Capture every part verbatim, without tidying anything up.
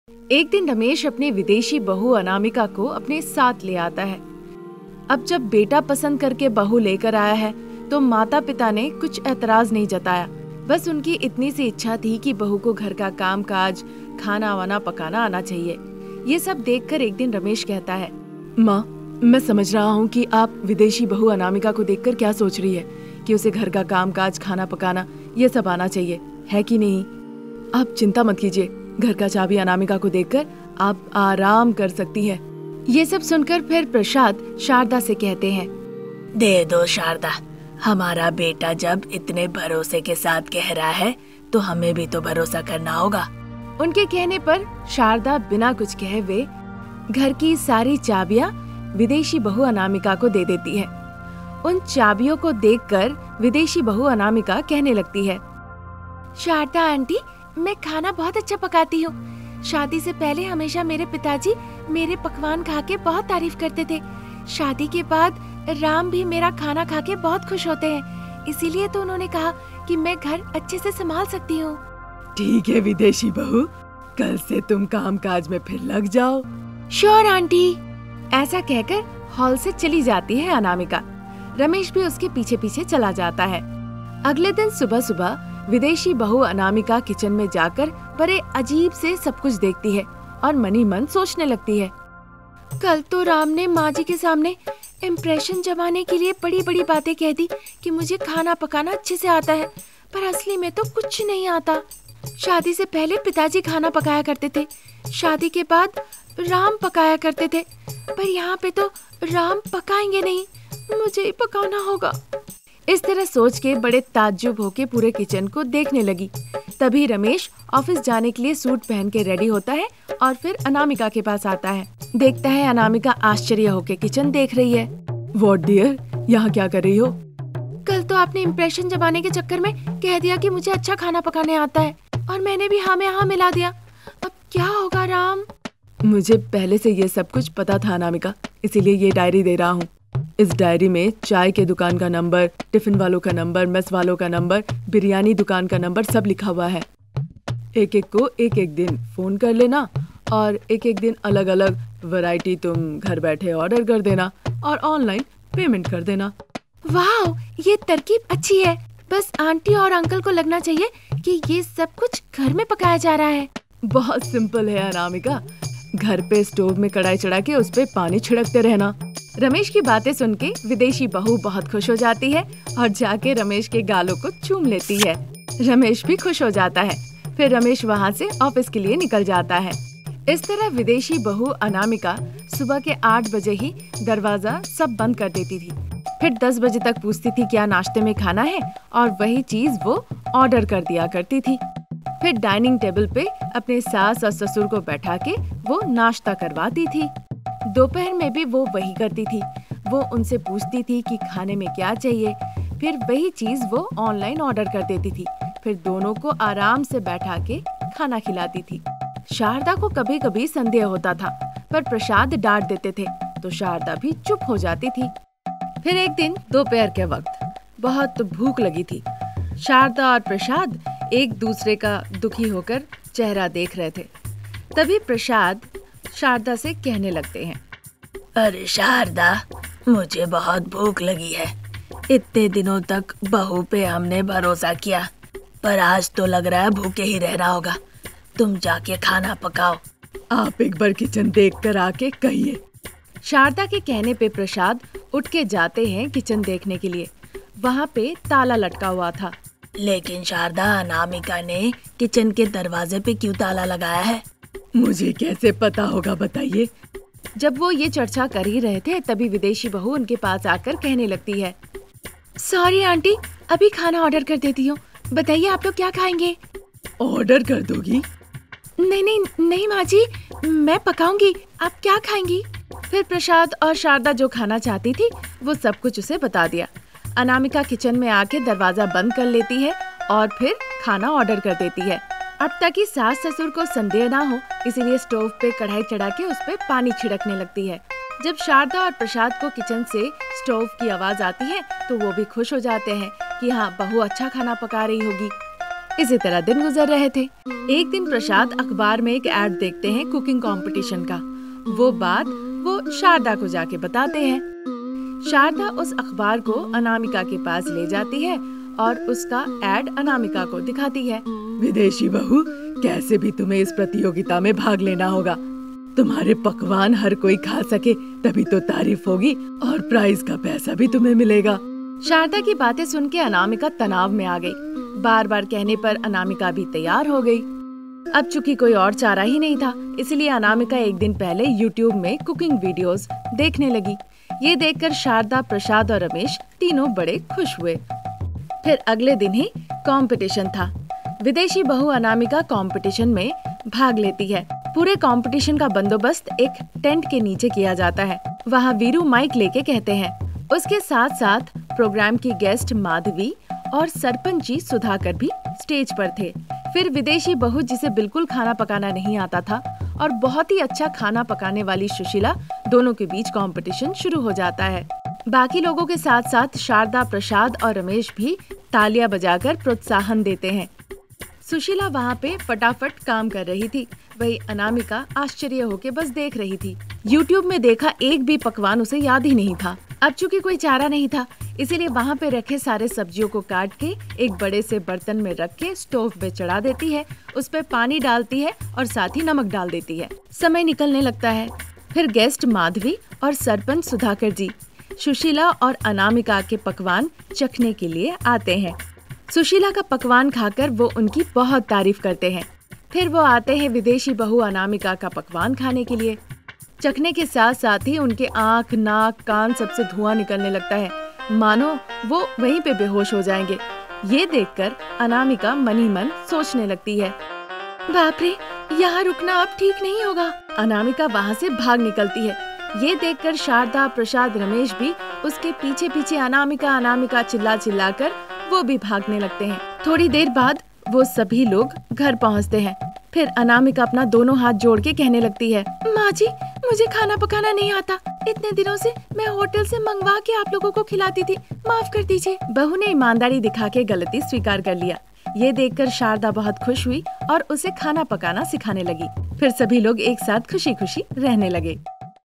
एक दिन रमेश अपनी विदेशी बहू अनामिका को अपने साथ ले आता है। अब जब बेटा पसंद करके बहू लेकर आया है तो माता पिता ने कुछ ऐतराज नहीं जताया। बस उनकी इतनी सी इच्छा थी कि बहू को घर का काम काज खाना वाना पकाना आना चाहिए। ये सब देखकर एक दिन रमेश कहता है, माँ, मैं समझ रहा हूँ कि आप विदेशी बहू अनामिका को देखकर क्या सोच रही है कि उसे घर का काम काज खाना पकाना ये सब आना चाहिए, है कि नहीं? आप चिंता मत कीजिए, घर का चाबी अनामिका को देकर आप आराम कर सकती है। ये सब सुनकर फिर प्रसाद शारदा से कहते हैं, दे दो शारदा, हमारा बेटा जब इतने भरोसे के साथ कह रहा है तो हमें भी तो भरोसा करना होगा। उनके कहने पर शारदा बिना कुछ कहे वे घर की सारी चाबियां विदेशी बहू अनामिका को दे देती है। उन चाबियों को देखकर विदेशी बहू अनामिका कहने लगती है, शारदा आंटी, मैं खाना बहुत अच्छा पकाती हूँ। शादी से पहले हमेशा मेरे पिताजी मेरे पकवान खा के बहुत तारीफ करते थे। शादी के बाद राम भी मेरा खाना खा के बहुत खुश होते हैं, इसीलिए तो उन्होंने कहा कि मैं घर अच्छे से संभाल सकती हूँ। ठीक है विदेशी बहू, कल से तुम काम काज में फिर लग जाओ। Sure aunty. ऐसा कहकर हॉल से चली जाती है अनामिका। रमेश भी उसके पीछे पीछे चला जाता है। अगले दिन सुबह सुबह विदेशी बहू अनामिका किचन में जाकर बड़े अजीब से सब कुछ देखती है और मनी मन सोचने लगती है, कल तो राम ने माँ जी के सामने इम्प्रेशन जमाने के लिए बड़ी बड़ी बातें कह दी कि मुझे खाना पकाना अच्छे से आता है, पर असली में तो कुछ नहीं आता। शादी से पहले पिताजी खाना पकाया करते थे, शादी के बाद राम पकाया करते थे, पर यहाँ पे तो राम पकाएंगे नहीं, मुझे ही पकाना होगा। इस तरह सोच के बड़े ताज्जुब होके पूरे किचन को देखने लगी। तभी रमेश ऑफिस जाने के लिए सूट पहन के रेडी होता है और फिर अनामिका के पास आता है। देखता है अनामिका आश्चर्य होके किचन देख रही है। व्हाट डियर, यहाँ क्या कर रही हो? कल तो आपने इम्प्रेशन जमाने के चक्कर में कह दिया कि मुझे अच्छा खाना पकाने आता है और मैंने भी हाँ में हाँ मिला दिया। अब क्या होगा राम? मुझे पहले से ये सब कुछ पता था अनामिका, इसीलिए ये डायरी दे रहा हूँ। इस डायरी में चाय के दुकान का नंबर, टिफिन वालों का नंबर, मेस वालों का नंबर, बिरयानी दुकान का नंबर सब लिखा हुआ है। एक एक को एक एक दिन फोन कर लेना और एक एक दिन अलग अलग वैरायटी तुम घर बैठे ऑर्डर कर देना और ऑनलाइन पेमेंट कर देना। वाह, ये तरकीब अच्छी है। बस आंटी और अंकल को लगना चाहिए कि ये सब कुछ घर में पकाया जा रहा है। बहुत सिंपल है अनामिका, घर पे स्टोव में कढ़ाई चढ़ा के उस पे पानी छिड़कते रहना। रमेश की बातें सुन के विदेशी बहू बहुत खुश हो जाती है और जाके रमेश के गालों को चूम लेती है। रमेश भी खुश हो जाता है। फिर रमेश वहाँ से ऑफिस के लिए निकल जाता है। इस तरह विदेशी बहू अनामिका सुबह के आठ बजे ही दरवाजा सब बंद कर देती थी। फिर दस बजे तक पूछती थी क्या नाश्ते में खाना है और वही चीज वो ऑर्डर कर दिया करती थी। फिर डाइनिंग टेबल पे अपने सास और ससुर को बैठा के वो नाश्ता करवाती थी। दोपहर में भी वो वही करती थी। वो उनसे पूछती थी कि खाने में क्या चाहिए, फिर वही चीज वो ऑनलाइन ऑर्डर कर देती थी। फिर दोनों को आराम से बैठा के खाना खिलाती थी। शारदा को कभी कभी संदेह होता था, पर प्रसाद डांट देते थे तो शारदा भी चुप हो जाती थी। फिर एक दिन दोपहर के वक्त बहुत भूख लगी थी। शारदा और प्रसाद एक दूसरे का दुखी होकर चेहरा देख रहे थे। तभी प्रसाद शारदा से कहने लगते हैं, अरे शारदा, मुझे बहुत भूख लगी है। इतने दिनों तक बहू पे हमने भरोसा किया, पर आज तो लग रहा है भूखे ही रहना होगा। तुम जाके खाना पकाओ। आप एक बार किचन देख कर आके कहिए। शारदा के कहने पे प्रसाद उठ के जाते हैं किचन देखने के लिए। वहाँ पे ताला लटका हुआ था। लेकिन शारदा, अनामिका ने किचन के दरवाजे पे क्यों ताला लगाया है? मुझे कैसे पता होगा, बताइए। जब वो ये चर्चा कर ही रहे थे तभी विदेशी बहू उनके पास आकर कहने लगती है, सॉरी आंटी, अभी खाना ऑर्डर कर देती हूँ। बताइए आप लोग क्या खाएंगे? ऑर्डर कर दोगी? नहीं नहीं नहीं माँ जी, मैं पकाऊंगी। आप क्या खाएंगी? फिर प्रसाद और शारदा जो खाना चाहती थी वो सब कुछ उसे बता दिया। अनामिका किचन में आके दरवाजा बंद कर लेती है और फिर खाना ऑर्डर कर देती है। अब तक ही सास ससुर को संदेह ना हो, इसीलिए स्टोव पे कढ़ाई चढ़ा के उस पे पानी छिड़कने लगती है। जब शारदा और प्रसाद को किचन से स्टोव की आवाज आती है तो वो भी खुश हो जाते हैं कि हाँ, बहू अच्छा खाना पका रही होगी। इसी तरह दिन गुजर रहे थे। एक दिन प्रसाद अखबार में एक ऐड देखते हैं कुकिंग कंपटीशन का। वो बात वो शारदा को जाके बताते हैं। शारदा उस अखबार को अनामिका के पास ले जाती है और उसका ऐड अनामिका को दिखाती है। विदेशी बहू, कैसे भी तुम्हें इस प्रतियोगिता में भाग लेना होगा। तुम्हारे पकवान हर कोई खा सके तभी तो तारीफ होगी और प्राइज का पैसा भी तुम्हें मिलेगा। शारदा की बातें सुन के अनामिका तनाव में आ गई। बार बार कहने पर अनामिका भी तैयार हो गई। अब चूंकि कोई और चारा ही नहीं था, इसलिए अनामिका एक दिन पहले यूट्यूब में कुकिंग वीडियोस देखने लगी। ये देखकर शारदा, प्रसाद और रमेश तीनों बड़े खुश हुए। फिर अगले दिन ही कंपटीशन था। विदेशी बहू अनामिका कंपटीशन में भाग लेती है। पूरे कंपटीशन का बंदोबस्त एक टेंट के नीचे किया जाता है। वहाँ वीरू माइक लेके कहते हैं। उसके साथ साथ प्रोग्राम की गेस्ट माधवी और सरपंची सुधाकर भी स्टेज पर थे। फिर विदेशी बहू, जिसे बिल्कुल खाना पकाना नहीं आता था, और बहुत ही अच्छा खाना पकाने वाली सुशीला, दोनों के बीच कंपटीशन शुरू हो जाता है। बाकी लोगों के साथ साथ शारदा, प्रसाद और रमेश भी तालियां बजाकर प्रोत्साहन देते हैं। सुशीला वहाँ पे फटाफट काम कर रही थी, वही अनामिका आश्चर्य होके बस देख रही थी। यूट्यूब में देखा एक भी पकवान उसे याद ही नहीं था। अब चूंकि कोई चारा नहीं था, इसीलिए वहाँ पे रखे सारे सब्जियों को काट के एक बड़े से बर्तन में रख के स्टोव पे चढ़ा देती है। उस पे पानी डालती है और साथ ही नमक डाल देती है। समय निकलने लगता है। फिर गेस्ट माधवी और सरपंच सुधाकर जी सुशीला और अनामिका के पकवान चखने के लिए आते हैं। सुशीला का पकवान खाकर वो उनकी बहुत तारीफ करते हैं। फिर वो आते हैं विदेशी बहू अनामिका का पकवान खाने के लिए। चखने के साथ साथ ही उनके आँख, नाक, कान सबसे धुआं निकलने लगता है, मानो वो वहीं पे बेहोश हो जाएंगे। ये देखकर अनामिका मन ही मन सोचने लगती है, बाप रे, यहाँ रुकना अब ठीक नहीं होगा। अनामिका वहाँ से भाग निकलती है। ये देखकर शारदा, प्रसाद, रमेश भी उसके पीछे पीछे अनामिका अनामिका चिल्ला चिल्ला कर वो भी भागने लगते हैं। थोड़ी देर बाद वो सभी लोग घर पहुँचते हैं। फिर अनामिका अपना दोनों हाथ जोड़ के कहने लगती है, माँ जी, मुझे खाना पकाना नहीं आता। इतने दिनों से मैं होटल से मंगवा के आप लोगों को खिलाती थी, माफ कर दीजिए। बहू ने ईमानदारी दिखा के गलती स्वीकार कर लिया। ये देखकर शारदा बहुत खुश हुई और उसे खाना पकाना सिखाने लगी। फिर सभी लोग एक साथ खुशी खुशी रहने लगे।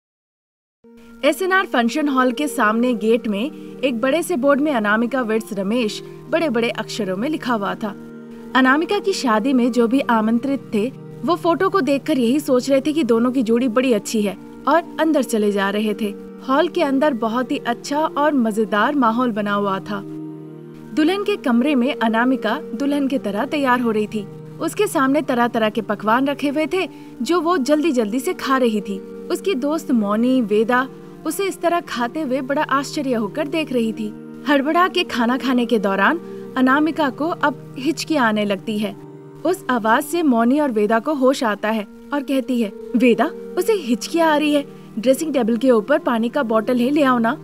S N R function hall के सामने गेट में एक बड़े से बोर्ड में अनामिका विर्ट्स रमेश बड़े बड़े अक्षरों में लिखा हुआ था। अनामिका की शादी में जो भी आमंत्रित थे वो फोटो को देखकर यही सोच रहे थे कि दोनों की जोड़ी बड़ी अच्छी है और अंदर चले जा रहे थे। हॉल के अंदर बहुत ही अच्छा और मजेदार माहौल बना हुआ था। दुल्हन के कमरे में अनामिका दुल्हन की तरह तैयार हो रही थी। उसके सामने तरह तरह के पकवान रखे हुए थे जो वो जल्दी जल्दी से खा रही थी। उसकी दोस्त मौनी, वेदा उसे इस तरह खाते हुए बड़ा आश्चर्य होकर देख रही थी। हड़बड़ा के खाना खाने के दौरान अनामिका को अब हिचकियां आने लगती है। उस आवाज से मौनी और वेदा को होश आता है और कहती है, वेदा, उसे हिचकियां आ रही है, ड्रेसिंग टेबल के ऊपर पानी का बोतल है, ले आओ ना।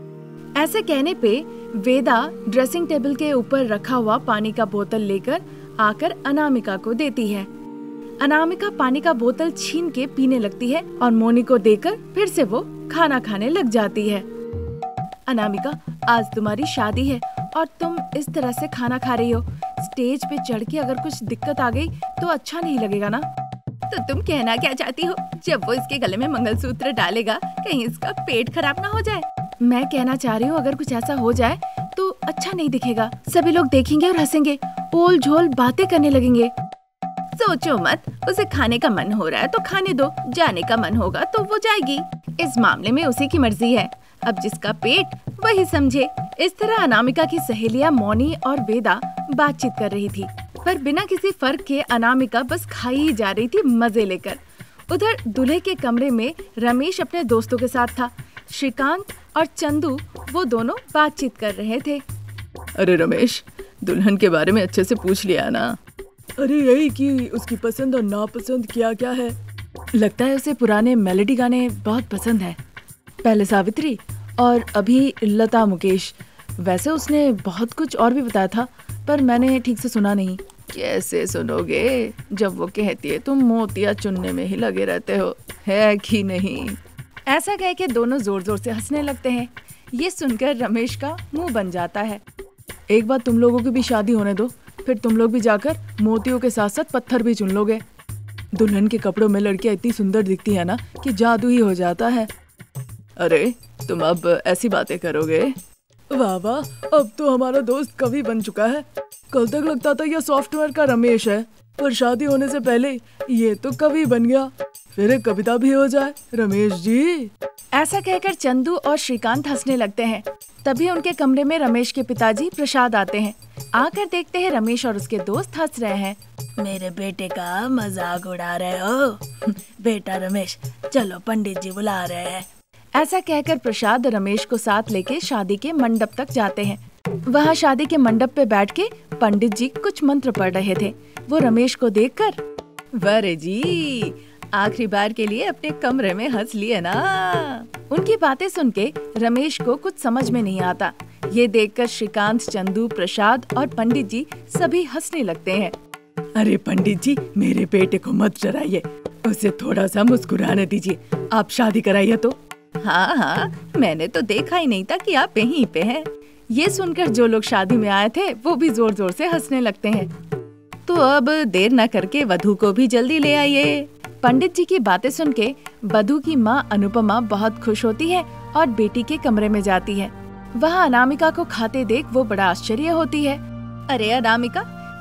ऐसे कहने पे वेदा ड्रेसिंग टेबल के ऊपर रखा हुआ पानी का बोतल लेकर आकर अनामिका को देती है। अनामिका पानी का बोतल छीन के पीने लगती है और मौनी को देकर फिर से वो खाना खाने लग जाती है। अनामिका, आज तुम्हारी शादी है और तुम इस तरह से खाना खा रही हो। स्टेज पे चढ़ के अगर कुछ दिक्कत आ गई तो अच्छा नहीं लगेगा ना। तो तुम कहना क्या चाहती हो? जब वो इसके गले में मंगलसूत्र डालेगा कहीं इसका पेट खराब ना हो जाए। मैं कहना चाह रही हूँ अगर कुछ ऐसा हो जाए तो अच्छा नहीं दिखेगा। सभी लोग देखेंगे और हंसेंगे, ओल झोल बातें करने लगेंगे। सोचो मत, उसे खाने का मन हो रहा है तो खाने दो, जाने का मन होगा तो वो जाएगी। इस मामले में उसी की मर्जी है, अब जिसका पेट वही समझे। इस तरह अनामिका की सहेलियां मौनी और वेदा बातचीत कर रही थी, पर बिना किसी फर्क के अनामिका बस खाई ही जा रही थी मजे लेकर। उधर दूल्हे के कमरे में रमेश अपने दोस्तों के साथ था। श्रीकांत और चंदू वो दोनों बातचीत कर रहे थे। अरे रमेश, दुल्हन के बारे में अच्छे से पूछ लिया ना? अरे यही कि उसकी पसंद और नापसंद क्या क्या है। लगता है उसे पुराने मेलोडी गाने बहुत पसंद है, पहले सावित्री और अभी लता मुकेश। वैसे उसने बहुत कुछ और भी बताया था पर मैंने ठीक से सुना नहीं। कैसे सुनोगे जब वो कहती है तुम मोतिया चुनने में ही लगे रहते हो, है कि नहीं? ऐसा कह के दोनों जोर जोर से हंसने लगते हैं। ये सुनकर रमेश का मुंह बन जाता है। एक बार तुम लोगों की भी शादी होने दो, फिर तुम लोग भी जाकर मोतियों के साथ साथ पत्थर भी चुन लोगे। दुल्हन के कपड़ों में लड़कियां इतनी सुंदर दिखती है ना कि जादू ही हो जाता है। अरे तुम अब ऐसी बातें करोगे? वाह वाह, अब तो हमारा दोस्त कवि बन चुका है। कल तक लगता था यह सॉफ्टवेयर का रमेश है, पर शादी होने से पहले ये तो कवि बन गया। फिर एक कविता भी हो जाए रमेश जी। ऐसा कहकर चंदू और श्रीकांत हंसने लगते हैं। तभी उनके कमरे में रमेश के पिताजी प्रसाद आते हैं। आकर देखते हैं रमेश और उसके दोस्त हंस रहे हैं। मेरे बेटे का मजाक उड़ा रहे हो? बेटा रमेश, चलो पंडित जी बुला रहे हैं। ऐसा कहकर प्रसाद रमेश को साथ लेके शादी के मंडप तक जाते हैं। वहाँ शादी के मंडप पे बैठ के पंडित जी कुछ मंत्र पढ़ रहे थे। वो रमेश को देखकर, वारे जी, आखिरी बार के लिए अपने कमरे में हंस लिए ना। उनकी बातें सुन के रमेश को कुछ समझ में नहीं आता। ये देखकर श्रीकांत, चंदू, प्रसाद और पंडित जी सभी हंसने लगते हैं। अरे पंडित जी, मेरे बेटे को मत डराइए, उसे थोड़ा सा मुस्कुराने दीजिए। आप शादी कराइए तो। हाँ हाँ, मैंने तो देखा ही नहीं था कि आप यहीं पे हैं। ये सुनकर जो लोग शादी में आए थे वो भी जोर जोर से हंसने लगते हैं। तो अब देर न करके वधू को भी जल्दी ले आइए। पंडित जी की बातें सुन के वधू की माँ अनुपमा बहुत खुश होती है और बेटी के कमरे में जाती है। वहाँ अनामिका को खाते देख वो बड़ा आश्चर्य होती है। अरे अनामिका,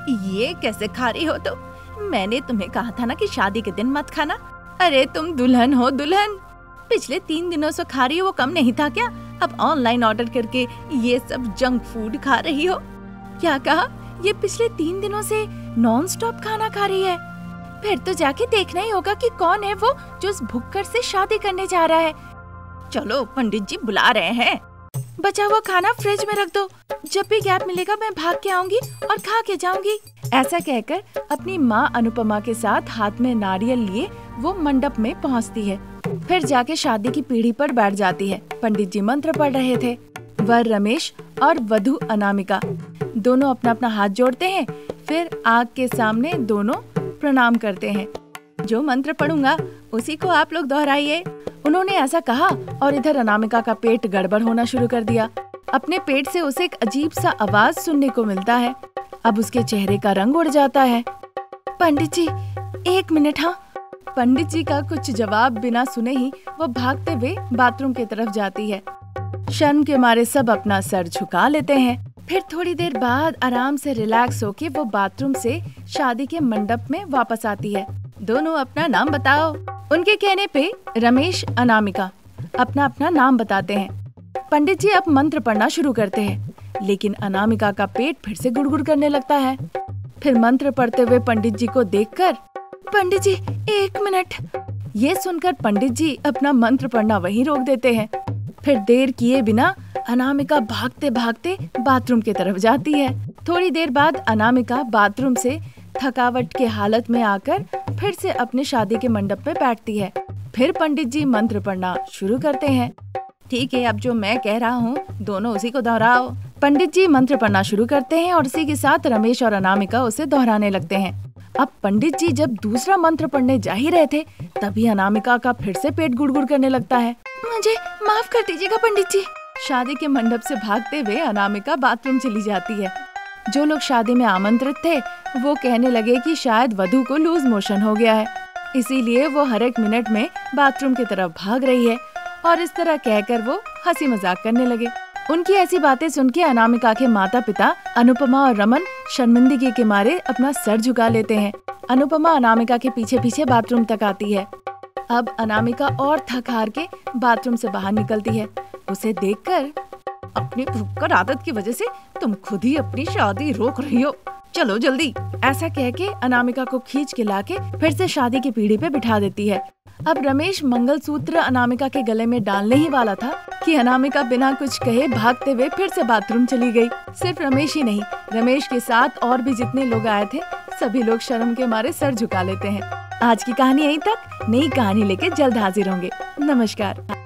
ये कैसे खा रही हो? तो मैंने तुम्हें कहा था ना कि शादी के दिन मत खाना। अरे तुम दुल्हन हो दुल्हन, पिछले तीन दिनों से खा रही हो, वो कम नहीं था क्या? अब ऑनलाइन ऑर्डर करके ये सब जंक फूड खा रही हो। क्या कहा? ये पिछले तीन दिनों से नॉन स्टॉप खाना खा रही है? फिर तो जाके देखना ही होगा कि कौन है वो जो उस भुक्कड़ से शादी करने जा रहा है। चलो पंडित जी बुला रहे हैं। बचा हुआ खाना फ्रिज में रख दो, जब भी गैप मिलेगा मैं भाग के आऊंगी और खा के जाऊंगी। ऐसा कहकर अपनी माँ अनुपमा के साथ हाथ में नारियल लिए वो मंडप में पहुँचती है। फिर जाके शादी की पीढ़ी पर बैठ जाती है। पंडित जी मंत्र पढ़ रहे थे। वर रमेश और वधू अनामिका दोनों अपना अपना हाथ जोड़ते हैं। फिर आग के सामने दोनों प्रणाम करते हैं। जो मंत्र पढ़ूंगा उसी को आप लोग दोहराइए। उन्होंने ऐसा कहा और इधर अनामिका का पेट गड़बड़ होना शुरू कर दिया। अपने पेट से उसे एक अजीब सा आवाज सुनने को मिलता है। अब उसके चेहरे का रंग उड़ जाता है। पंडित जी एक मिनट। हाँ। पंडित जी का कुछ जवाब बिना सुने ही वो भागते हुए बाथरूम की तरफ जाती है। शर्म के मारे सब अपना सर झुका लेते हैं। फिर थोड़ी देर बाद आराम से रिलैक्स होके वो बाथरूम से शादी के मंडप में वापस आती है। दोनों अपना नाम बताओ। उनके कहने पे रमेश, अनामिका अपना अपना नाम बताते हैं। पंडित जी अब मंत्र पढ़ना शुरू करते हैं, लेकिन अनामिका का पेट फिर से गुड़गुड़ करने लगता है। फिर मंत्र पढ़ते हुए पंडित जी को देखकर, पंडित जी एक मिनट। ये सुनकर पंडित जी अपना मंत्र पढ़ना वहीं रोक देते हैं। फिर देर किए बिना अनामिका भागते भागते बाथरूम की तरफ जाती है। थोड़ी देर बाद अनामिका बाथरूम से थकावट के हालत में आकर फिर से अपने शादी के मंडप पे बैठती है। फिर पंडित जी मंत्र पढ़ना शुरू करते हैं। ठीक है, अब जो मैं कह रहा हूँ दोनों उसी को दोहराओ। पंडित जी मंत्र पढ़ना शुरू करते हैं और इसी के साथ रमेश और अनामिका उसे दोहराने लगते हैं। अब पंडित जी जब दूसरा मंत्र पढ़ने जा ही रहे थे, तभी अनामिका का फिर से पेट गुड़गुड़ करने लगता है। मुझे माफ कर दीजिएगा पंडित जी। शादी के मंडप से भागते हुए अनामिका बाथरूम चली जाती है। जो लोग शादी में आमंत्रित थे वो कहने लगे कि शायद वधू को लूज मोशन हो गया है, इसीलिए वो हर एक मिनट में बाथरूम की तरफ भाग रही है। और इस तरह कहकर वो हंसी मजाक करने लगे। उनकी ऐसी बातें सुन के अनामिका के माता पिता अनुपमा और रमन शर्मिंदगी के मारे अपना सर झुका लेते हैं। अनुपमा अनामिका के पीछे पीछे बाथरूम तक आती है। अब अनामिका और थक हार के बाथरूम से बाहर निकलती है। उसे देखकर, अपनी भुक्कड़ आदत की वजह से तुम खुद ही अपनी शादी रोक रही हो, चलो जल्दी। ऐसा कह के अनामिका को खींच के लाके फिर से शादी की पीढ़ी पे बिठा देती है। अब रमेश मंगलसूत्र अनामिका के गले में डालने ही वाला था कि अनामिका बिना कुछ कहे भागते हुए फिर से बाथरूम चली गई। सिर्फ रमेश ही नहीं, रमेश के साथ और भी जितने लोग आए थे सभी लोग शर्म के मारे सर झुका लेते हैं। आज की कहानी यहीं तक। नई कहानी लेके जल्द हाजिर होंगे। नमस्कार।